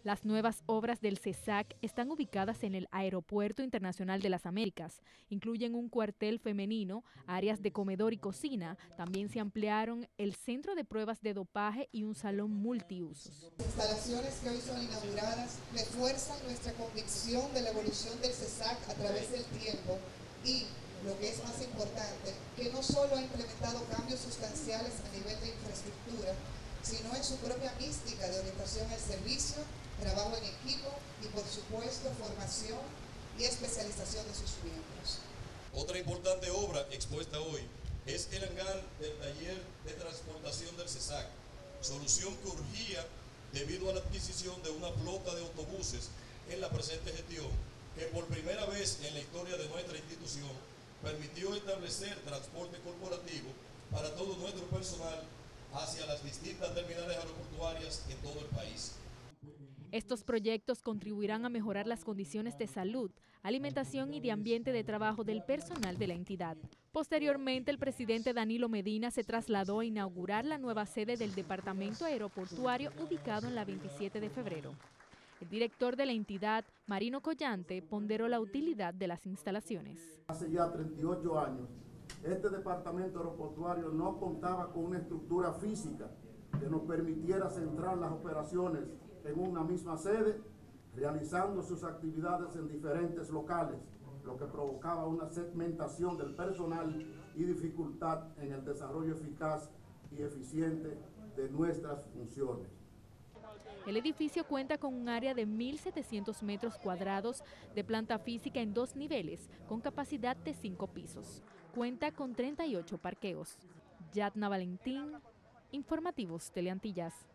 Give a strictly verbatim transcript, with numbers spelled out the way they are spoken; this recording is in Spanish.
Las nuevas obras del CESAC están ubicadas en el Aeropuerto Internacional de las Américas. Incluyen un cuartel femenino, áreas de comedor y cocina. También se ampliaron el centro de pruebas de dopaje y un salón multiusos. Las instalaciones que hoy son inauguradas refuerzan nuestra convicción de la evolución del CESAC a través del tiempo y, lo que es más importante, que no solo ha implementado cambios sustanciales a nivel de infraestructura, sino en su propia mística de orientación al servicio, trabajo en equipo y, por supuesto, formación y especialización de sus miembros. Otra importante obra expuesta hoy es el hangar del taller de transportación del CESAC, solución que urgía debido a la adquisición de una flota de autobuses en la presente gestión, que por primera vez en la historia de nuestra institución permitió establecer transporte corporativo para todo nuestro personal hacia las distintas terminales aeroportuarias en todo el país. Estos proyectos contribuirán a mejorar las condiciones de salud, alimentación y de ambiente de trabajo del personal de la entidad. Posteriormente, el presidente Danilo Medina se trasladó a inaugurar la nueva sede del Departamento Aeroportuario ubicado en la veintisiete de febrero. El director de la entidad, Marino Collante, ponderó la utilidad de las instalaciones. Hace ya treinta y ocho años, este departamento aeroportuario no contaba con una estructura física que nos permitiera centrar las operaciones en una misma sede, realizando sus actividades en diferentes locales, lo que provocaba una segmentación del personal y dificultad en el desarrollo eficaz y eficiente de nuestras funciones. El edificio cuenta con un área de mil setecientos metros cuadrados de planta física en dos niveles, con capacidad de cinco pisos. Cuenta con treinta y ocho parqueos. Yatna Valentín, Informativos Teleantillas.